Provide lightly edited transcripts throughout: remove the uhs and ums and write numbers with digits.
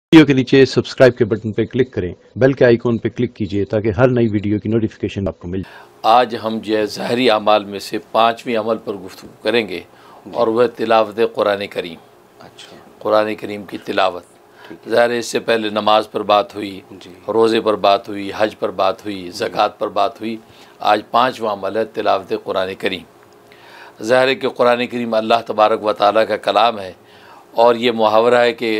Video के नीचे subscribe के बटन पर क्लिक करें, बेल के आइकॉन पर क्लिक कीजिए ताकि हर नई वीडियो की नोटिफिकेशन आपको मिल जाए। आज हम जो है ज़ाहरी अमाल में से 5वीं अमल पर गुफ्तगू करेंगे और वह तिलावत कुरान करीम। अच्छा, कुरान करीम की तिलावत। ज़ाहिर है इससे पहले नमाज पर बात हुई, रोज़े पर बात हुई, हज पर बात हुई, ज़कात पर बात हुई। आज 5वां अमल है तिलावत कुरान करीम। ज़ाहिर है कि कुरान करीम अल्लाह तबारक व तआला का कलाम है और ये मुहावरा है कि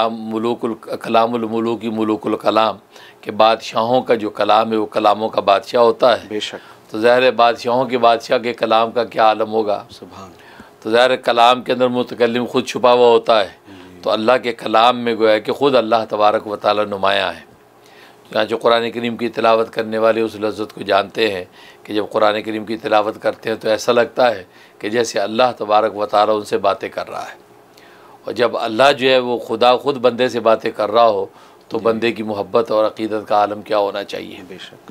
कलामुल मुलूकी मुलूकुल कलाम, के बादशाहों का जो कलाम है वो कलामों का बादशाह होता है। बेशक। तो ज़ाहिर है बादशाहों के बादशाह के कलाम का क्या आलम होगा। सुभान। तो ज़ाहिर है कलाम के अंदर मुतकल्लिम ख़ुद छुपा हुआ होता है। तो अल्लाह के कलाम में गोया कि ख़ुद अल्लाह तबारक व तआला नुमायाँ है। यहाँ जो कुरान करीम की तिलावत करने वाले उस लज़्ज़त को जानते हैं कि जब कुरान करीम की तिलावत करते हैं तो ऐसा लगता है कि जैसे अल्लाह तबारक व तआला उनसे बातें कर रहा है। और जब अल्लाह जो है वो खुदा खुद बंदे से बातें कर रहा हो तो बंदे की मोहब्बत और अक़ीदत का आलम क्या होना चाहिए। बेशक।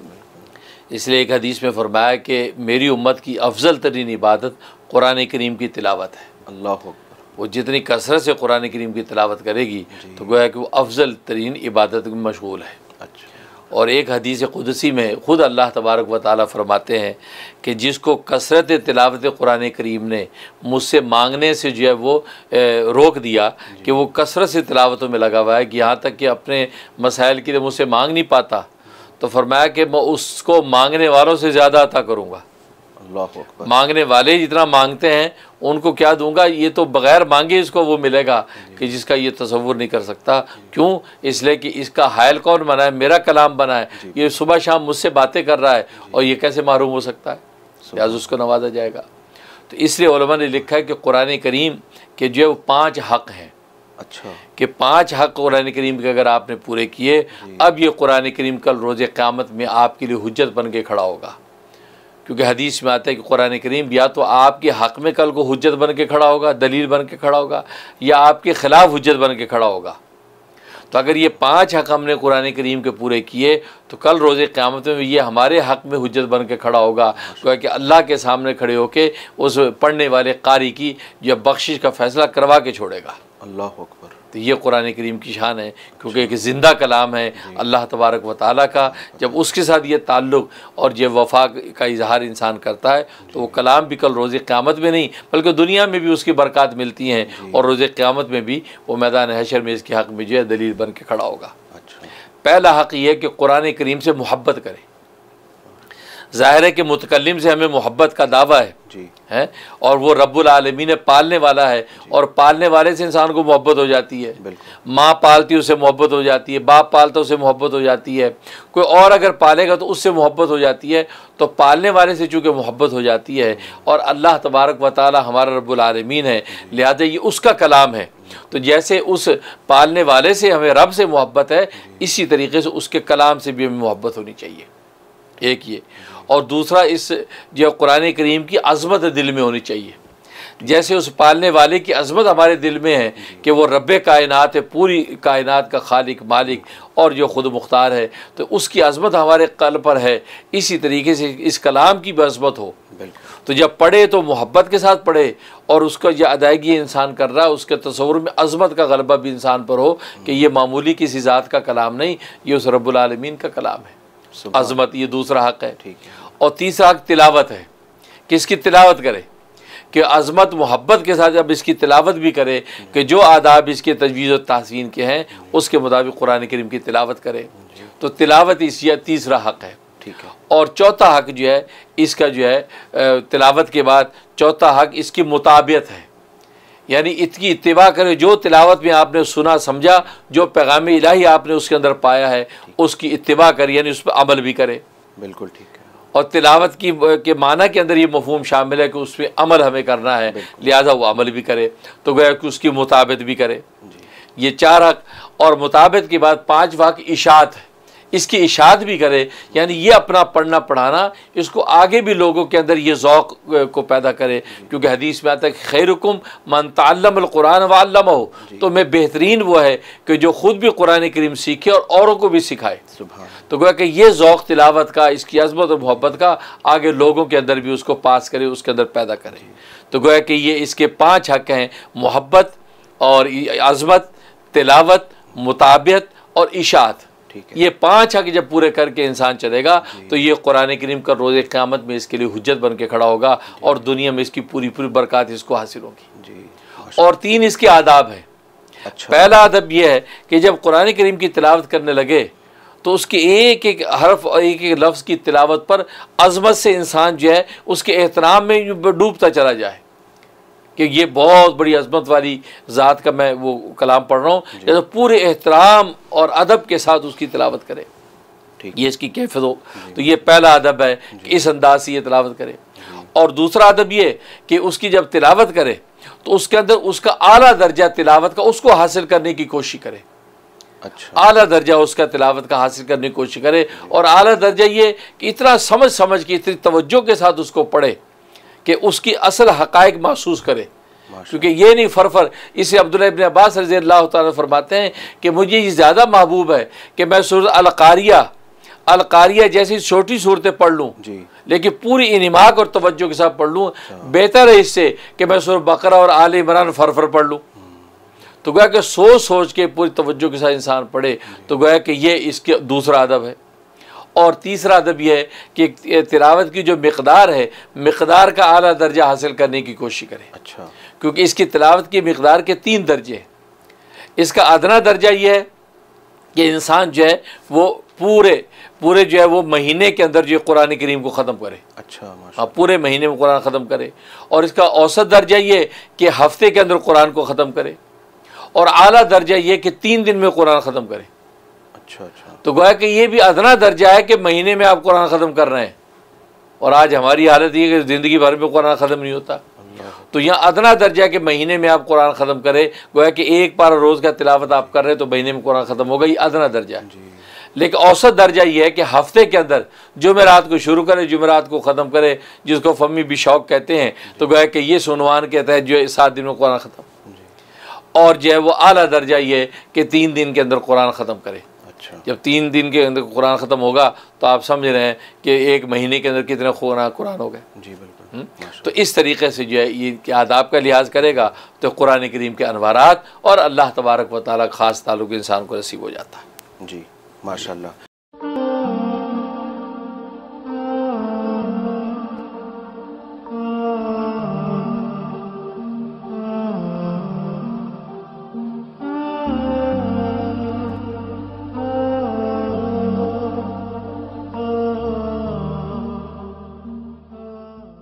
इसलिए एक हदीस में फरमाया कि मेरी उम्मत की अफजल तरीन इबादत कुरान करीम की तिलावत है। अल्लाह अकबर। वो जितनी कसरत से कुरान करीम की तिलावत करेगी तो गोया कि वो अफजल तरीन इबादत में मशगूल है। अच्छा। और एक हदीस कुदसी में ख़ुद अल्लाह तबारक व तआला फरमाते हैं कि जिसको कसरत तिलावत कुरान करीम ने मुझसे मांगने से जो है वो रोक दिया कि वो कसरत से तिलावतों में लगा हुआ है कि यहाँ तक कि अपने मसाइल के लिए मुझसे मांग नहीं पाता, तो फरमाया कि मैं उसको मांगने वालों से ज़्यादा अता करूँगा। अल्लाह अकबर। मांगने वाले जितना मांगते हैं उनको क्या दूंगा, ये तो बग़ैर मांगे इसको वो मिलेगा कि जिसका ये तसव्वुर नहीं कर सकता। क्यों? इसलिए कि इसका हायल कौन बना है, मेरा कलाम बना है। ये सुबह शाम मुझसे बातें कर रहा है और ये कैसे मारूम हो सकता है, लिहाज़ उसको नवाजा जाएगा। तो इसलिए उलमा ने लिखा है कि कुरान करीम के जो 5 हक़ हैं। अच्छा। कि 5 हक़ कुरान करीम के अगर आपने पूरे किए, अब ये कुरान करीम कल रोज़े क़यामत में आपके लिए हुज्जत बन के खड़ा होगा। क्योंकि हदीस में आता है कि कुरान करीम या तो आपके हक़ में कल को हुज्जत बन के खड़ा होगा, दलील बन के खड़ा होगा, या आपके ख़िलाफ़ हुज्जत बन के खड़ा होगा। तो अगर ये 5 हक़ हमने कुरान करीम के पूरे किए तो कल रोज़े क़यामत में ये हमारे हक़ में हुज्जत बन के खड़ा होगा, क्योंकि अल्लाह के सामने खड़े होकर उस पढ़ने वाले कारी की जो बख्शिश का फ़ैसला करवा के छोड़ेगा। अल्लाह अकबर। तो ये कुरान करीम की शान है, क्योंकि एक ज़िंदा कलाम है अल्लाह तबारक व तआला का। जब उसके साथ ये ताल्लुक़ और ये वफ़ा का इजहार इंसान करता है तो वो कलाम भी कल रोज़े क़यामत में नहीं बल्कि दुनिया में भी उसकी बरक़ात मिलती हैं और रोज़े क़यामत में भी वो मैदान हशर में इसके हक़ में जो है दलील बन के खड़ा होगा। अच्छा। पहला हक़ ये है कि कुरान करीम से मोहब्बत करें। ज़ाहिर है कि मुतकल्लिम से हमें मोहब्बत का दावा है और वो रब्बुल आलमीन पालने वाला है और पालने वाले से इंसान को मोहब्बत हो जाती है। माँ पालती उससे मोहब्बत हो जाती है, बाप पालता उससे मोहब्बत हो जाती है, कोई और अगर पालेगा तो उससे मोहब्बत हो जाती है। तो पालने वाले से चूँकि मोहब्बत हो जाती है और अल्लाह तबारक व तआला हमारा रब्बुल आलमीन है, लिहाजा ये उसका कलाम है। तो जैसे उस पालने वाले से हमें रब से मोहब्बत है, इसी तरीके से उसके कलाम से भी हमें मोहब्बत होनी चाहिए। एक ये, और दूसरा इस जो कुरान करीम की अज़मत दिल में होनी चाहिए। जैसे उस पालने वाले की अज़मत हमारे दिल में है कि वो रब्बे कायनात है, पूरी कायनात का खालिक मालिक और जो ख़ुद मुख्तार है, तो उसकी अज़मत हमारे क़ल्ब पर है। इसी तरीके से इस कलाम की भी अज़मत हो। तो जब पढ़े तो मोहब्बत के साथ पढ़े और उसका जो अदायगी इंसान कर रहा है उसके तसव्वुर में अज़मत का गलबा भी इंसान पर हो कि ये मामूली किसी ज़ात का कलाम नहीं, ये उस रब्बुल आलमीन का कलाम है। अज़मत ये दूसरा हक़ है। ठीक है। और तीसरा हक़ तिलावत है कि इसकी तिलावत करे, कि अज़मत मोहब्बत के साथ जब इसकी तिलावत भी करे कि जो आदाब इसके तजवीज़ और तहसीन के हैं उसके मुताबिक कुरान करीम की तिलावत करे। तो तिलावत इसका तीसरा हक़ है। ठीक है। और चौथा हक़ जो है इसका जो है तिलावत के बाद चौथा हक़ इसकी मुताबियत है, यानी इसकी इत्तिबा करे। जो तिलावत में आपने सुना समझा, जो पैगाम इलाही आपने उसके अंदर पाया है उसकी इत्तिबा करे, यानी उस पर अमल भी करे। बिल्कुल ठीक है। और तिलावत के माना के अंदर ये मफ़हूम शामिल है कि उस पर अमल हमें करना है, लिहाजा वो अमल भी करे, तो गया कि उसकी मुताबित भी करे। ये 4 हक़। और मुताबित के बाद 5वां हक़ इशाअत है, इसकी इशाअत भी करे, यानी ये अपना पढ़ना पढ़ाना इसको आगे भी लोगों के अंदर ये ज़ौक़ को पैदा करे। क्योंकि हदीस में आता है कि खैरुकुम मन तअल्लमल कुरान व अल्लमहु, तो मैं बेहतरीन वो है कि जो ख़ुद भी कुरान करीम सीखे और औरों को भी सिखाए। तो गोया कि ये ज़ौक़ तिलावत का, इसकी अज़मत और मोहब्बत का आगे लोगों के अंदर भी उसको पास करे, उसके अंदर पैदा करे। तो गोया कि ये इसके 5 हक़ हैं, मोहब्बत और अज़मत, तिलावत मुताबियत और इशाअत, ठीक है। ये 5 हक जब पूरे करके इंसान चलेगा तो ये कुरान करीम का रोज़े क़यामत में इसके लिए हुज्जत बन के खड़ा होगा और दुनिया में इसकी पूरी पूरी बरकत इसको हासिल होगी जी। और 3 इसके आदाब हैं। अच्छा। पहला अदब यह है कि जब कुरान करीम की तिलावत करने लगे तो उसके एक एक हर्फ और एक एक लफ्ज़ की तिलावत पर अज़मत से इंसान जो है उसके एहतराम में डूबता चला जाए कि ये बहुत बड़ी अज़मत वाली ज़ात का मैं वो कलाम पढ़ रहा हूँ, जैसे पूरे एहतराम और अदब के साथ उसकी तिलावत करे, ये इसकी कैफियत हो। तो ये पहला अदब है कि इस अंदाज से ये तिलावत करे। और दूसरा अदब ये कि उसकी जब तिलावत करे तो उसके अंदर उसका आला दर्जा तिलावत का उसको हासिल करने की कोशिश करे। अच्छा। आला दर्जा उसका तिलावत का हासिल करने की कोशिश करे। और आला दर्जा ये कि इतना समझ के इतनी तवज्जो के साथ उसको पढ़े कि उसकी असल हक़ाइक़ महसूस करे। क्योंकि ये नहीं फरफर, इसे अब्दुल्लाह इब्न अब्बास रज़ी अल्लाह तआला फरमाते हैं कि मुझे ये ज़्यादा महबूब है कि मैं सूरत अल-क़ारिया जैसी छोटी सूरतें पढ़ लूँ लेकिन पूरी इन्हिमाक और तवज्जो के साथ पढ़ लूँ, बेहतर है इससे कि मैं सूरत बकरा और आले इमरान फरफर पढ़ लूँ। तो गोया कि सोच के पूरी तवज्जो के साथ इंसान पढ़े, तो गोया कि ये इसके दूसरा अदब है। और तीसरा अदब यह है कि तिलावत की जो मिक़दार है, मिक़दार का आला दर्जा हासिल करने की कोशिश करें। अच्छा। क्योंकि इसकी तिलावत की मिक़दार के 3 दर्जे हैं। इसका अदना दर्जा यह है कि इंसान जो है वो पूरे जो है वो महीने के अंदर जो कुरान करीम को ख़त्म करे। अच्छा। हाँ, पूरे महीने में कुरान ख़त्म करे। और इसका औसत दर्जा ये कि हफ्ते के अंदर कुरान को ख़त्म करे। और आला दर्जा ये कि 3 दिन में कुरान ख़त्म करे। अच्छा। तो गोया कि ये भी अदना दर्जा है कि महीने में आप कुरान ख़त्म कर रहे हैं। और आज हमारी हालत ये कि ज़िंदगी भर में कुरान ख़त्म नहीं होता। तो यहाँ अदना दर्जा के महीने में आप कुरान ख़त्म करें, गोया कि 1 पारा रोज़ का तिलावत आप कर रहे हैं तो महीने में कुरान ख़त्म होगा, ये अदना दर्जा है। लेकिन औसत दर्जा ये है कि हफ्ते के अंदर जुमेरात को शुरू करे, जुमेरात को ख़त्म करे, जिसको फमी बिशौक कहते हैं। तो गोया कि ये सुनवान कहता है जो 7 दिन में कुरान ख़त्म। और जो है वो आला दर्जा ये है कि 3 दिन के अंदर कुरान ख़त्म करे। जब 3 दिन के अंदर कुरान ख़त्म होगा तो आप समझ रहे हैं कि 1 महीने के अंदर कितने कुरान हो गए। जी बिल्कुल। तो इस तरीके से जो है ये आदाब का लिहाज करेगा तो कुरान करीम के अनवारात और अल्लाह तबारक व तआला ख़ास ताल्लुक़ इंसान को नसीब हो जाता है। जी माशाअल्लाह।